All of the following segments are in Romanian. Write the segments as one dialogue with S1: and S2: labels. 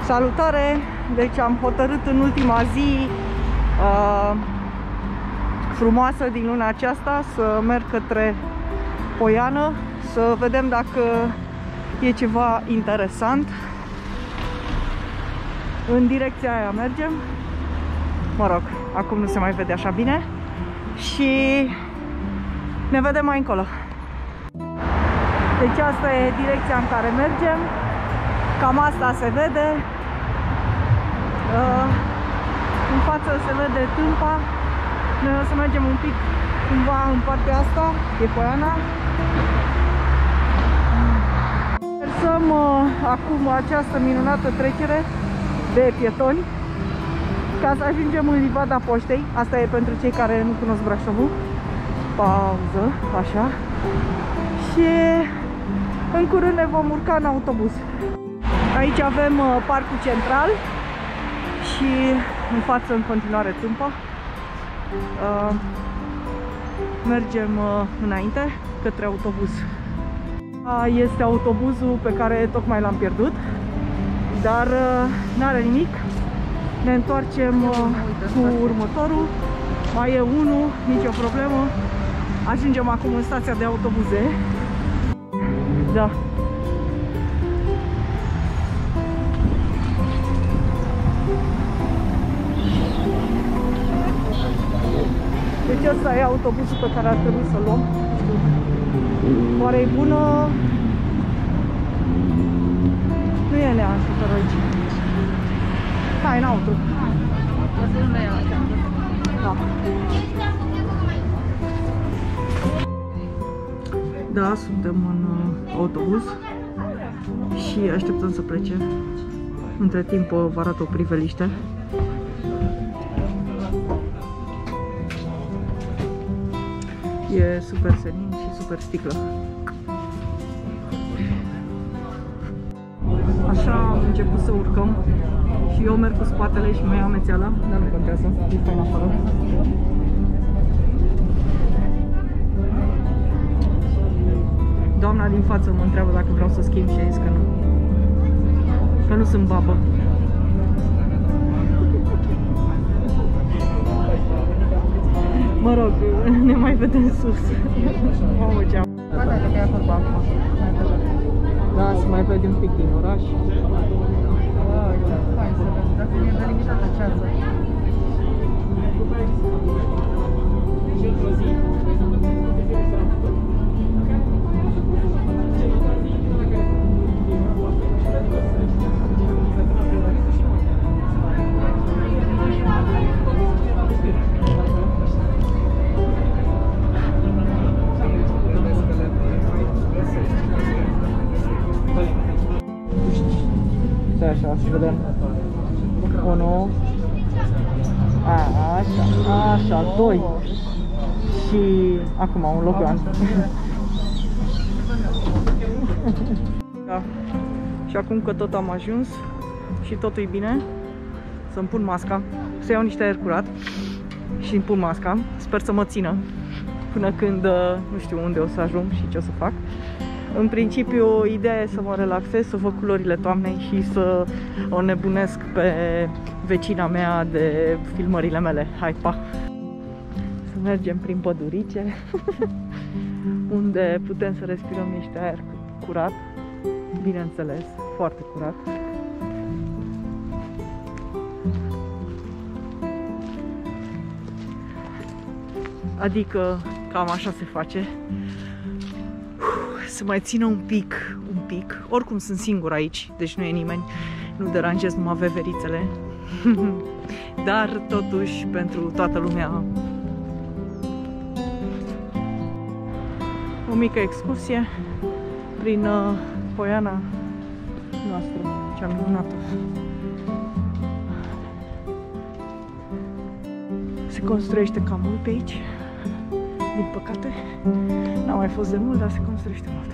S1: Salutare! Deci am hotărât în ultima zi frumoasă din luna aceasta să merg către Poiană, să vedem dacă e ceva interesant. În direcția aia mergem. Mă rog, acum nu se mai vede așa bine. Și ne vedem mai încolo. Deci asta e direcția în care mergem. Cam asta se vede. În față se vede Tâmpa. Noi o să mergem un pic cumva în partea asta. E Poiana. Versăm acum această minunată trecere de pietoni ca să ajungem în Livada Poștei. Asta e pentru cei care nu cunosc Brașovul. Pauză, așa. Și în curând ne vom urca în autobuz. Aici avem Parcul Central și în față în continuare Tâmpa. Mergem înainte către autobuz. Este autobuzul pe care tocmai l-am pierdut, dar n-are nimic. Ne întoarcem cu următorul. Mai e unul, nicio problemă. Ajungem acum în stația de autobuze. Da. Deci ăsta e autobuzul pe care ar trebui să-l luăm. Oare e bună? Nu e Lean șoferul aici. Hai, înăuntru. Da. Da, suntem în autobuz și așteptăm să plece. Între timp vă arăt o priveliște. E super senin și super sticlă. Așa am început să urcăm și eu merg cu spatele și mai am amețeala, dar nu contează, e fain afară. Doamna din față mă întreabă dacă vreau să schimb și a zis că nu. Că nu sunt babă. Mă rog, ne mai vedem sus. Mamă, ce-am. Da, să mai vedem un pic din oraș. Hai să vedem, dacă e delimitată ceața. Așa, să vedem. 1. Așa, 2. Și acum un logan. Da. Și acum că tot am ajuns și totul e bine, să-mi pun masca, să iau niște aer curat și îmi pun masca. Sper să mă țină până când nu știu unde o să ajung și ce o să fac. În principiu, ideea e să mă relaxez, să văd culorile toamnei și să o nebunesc pe vecina mea de filmările mele. Hai, pa! Să mergem prin pădurice, unde putem să respirăm niște aer curat, bineînțeles, foarte curat. Adică, cam așa se face. Să mai țină un pic. Oricum sunt singur aici, deci nu e nimeni, nu deranjez numai veverițele. Dar totuși pentru toată lumea o mică excursie prin Poiana noastră, cea minunată. Se construiește cam mult pe aici, din păcate. N-a mai fost de mult, dar se construiește mult.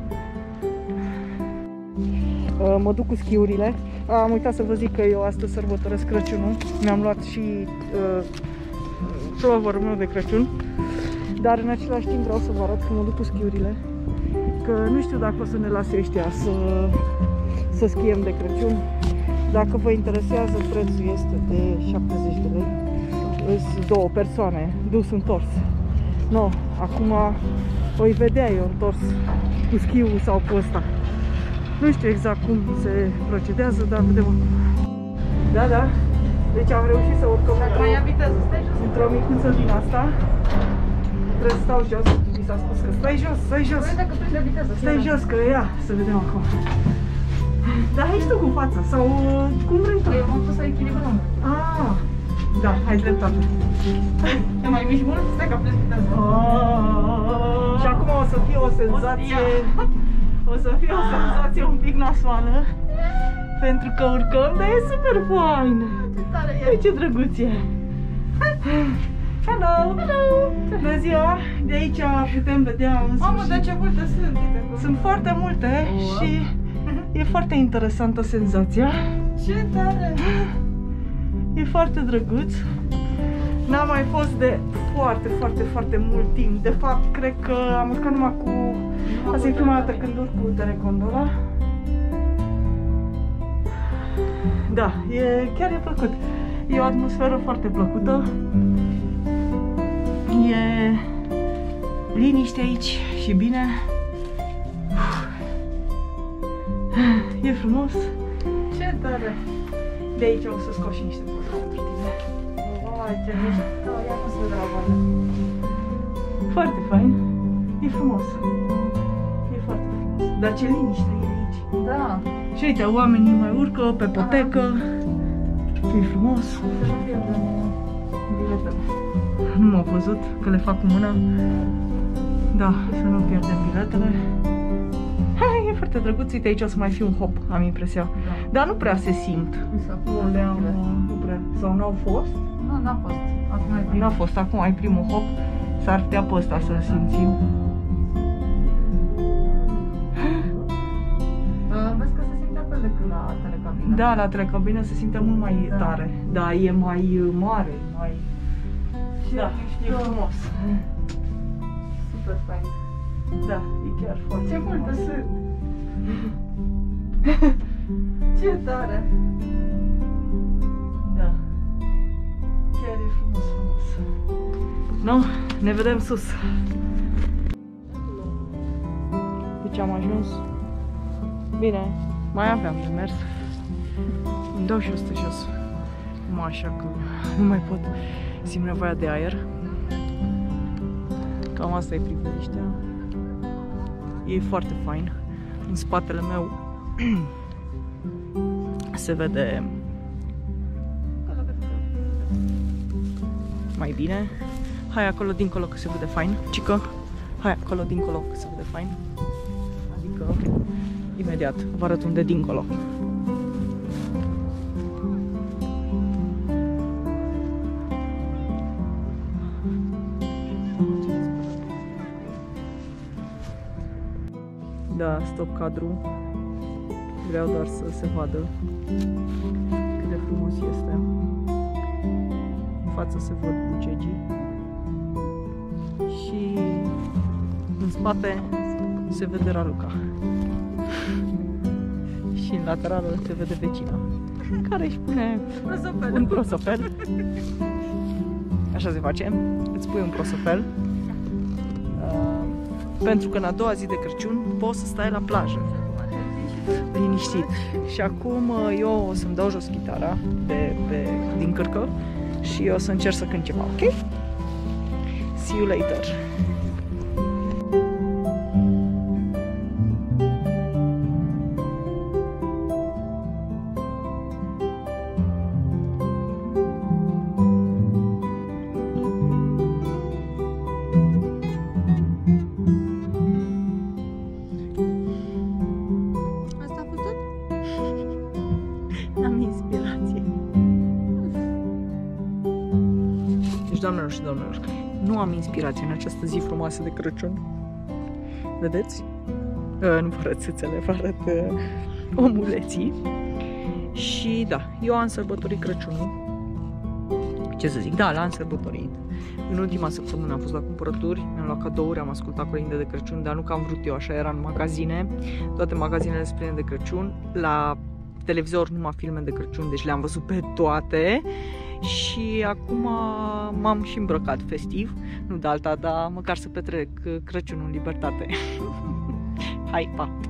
S1: Mă duc cu schiurile. Am uitat să vă zic că eu astăzi sărbătoresc Crăciunul. Mi-am luat și ploverul meu de Crăciun. Dar în același timp vreau să vă arăt că mă duc cu schiurile. Că nu știu dacă o să ne lase ăștia să schiem de Crăciun. Dacă vă interesează, prețul este de 70 de lei. Sunt două persoane, dus întors. No, acum o-i vedea eu întors cu schiul sau cu ăsta. Nu știu exact cum se procedează, dar vedem acum. Da, da. Deci am reușit să urcăm într-o micuță din asta. Trebuie să stau jos. Mi s-a spus că stai jos, stai jos. Stai jos, că ia, să vedem acum. Dar hai și tu cu fața, sau cum vrei tu?
S2: Eu m-am pus să echilibrăm.
S1: Ah, da, hai dreptate.
S2: Te mai miști mult? Stai că plecitează.
S1: Și acum o să fie o senzație... O să fie o senzație un pic nasoală. Pentru că urcăm, dar e super fain.
S2: Ce tare e!
S1: Uite ce drăguț e! Hello! Hello! Bună ziua! De aici putem vedea în sfârșit.
S2: Mamă, dar ce multe sunt!
S1: Sunt foarte multe și e foarte interesantă senzația.
S2: Ce tare!
S1: E foarte drăguț. N-am mai fost de foarte mult timp. De fapt, cred că am urcat numai cu... Asta e prima dată când urc cu telecondola. Da, chiar e plăcut. E o atmosferă foarte plăcută. E liniște aici și bine. E frumos.
S2: Ce tare!
S1: De aici o să scot și niște poze pentru tine.
S2: Vai, ce mișto! Ia nu se vedea la bani.
S1: Foarte fain. E frumos. E foarte frumos. Dar ce liniște e aici.
S2: Da.
S1: Și uite, oamenii mai urcă pe potecă. E frumos.
S2: Să nu pierdem biletele.
S1: Nu m-au văzut că le fac cu mâna. Da, să nu pierdem biletele. Hai, e foarte drăguț. Uite, aici o să mai fie un hop, am impresia.
S2: Da.
S1: Dar nu prea se simt. Nu prea. Sau n-au fost?
S2: Nu, n-a fost. Acum e primul.
S1: N-a fost, acum ai primul hop. S-ar putea pe ăsta să-l simțim.
S2: Vezi că se simte fel decât la telecabină.
S1: Da, la telecabină se simte mult mai tare. Da, e mai mare, mai... Da, e frumos.
S2: Super fain.
S1: Da, e chiar foarte
S2: Ce
S1: frumos.
S2: multe sunt! Ce tare!
S1: Da. Chiar e frumos. Nu? Ne vedem sus. Deci am ajuns. Bine, mai aveam de mers. Îmi dau și ăsta jos. Numai așa că nu mai pot. Simt nevoia de aer. Cam asta e priveliștea. E foarte fain. În spatele meu se vede mai bine. Hai acolo dincolo că se vede fain. Cică, hai acolo dincolo că se vede fain. Adică imediat vă arăt unde dincolo. Da, stop cadru. Vreau doar să se vadă cât de frumos este. În față se văd bucegii și în spate se vede Raluca. Și în lateralul se vede vecina care își pune un prosopel. Așa se face, îți pui un prosopel. Pentru că în a doua zi de Crăciun poți să stai la plajă liniștit. Și acum eu o să-mi dau jos chitara din cărcă și o să încerc să cânt ceva, ok? See you later! Am inspirație. Deci, doamnelor și domnilor, nu am inspirație în această zi frumoasă de Crăciun. Vedeți? Nu vă arăt țâțele, vă arăt omuleții. Și da, eu am sărbătorit Crăciunul. Ce să zic, da, l-am sărbătorit. În ultima săptămână am fost la cumpărături, mi-am luat cadouri, am ascultat colinde de Crăciun, dar nu că am vrut eu, așa era în magazine. Toate magazinele sunt pline de Crăciun. La televizor numai filme de Crăciun, deci le-am văzut pe toate. Și acum m-am și îmbrăcat festiv, nu de alta, dar măcar să petrec Crăciunul în libertate. Hai, pa!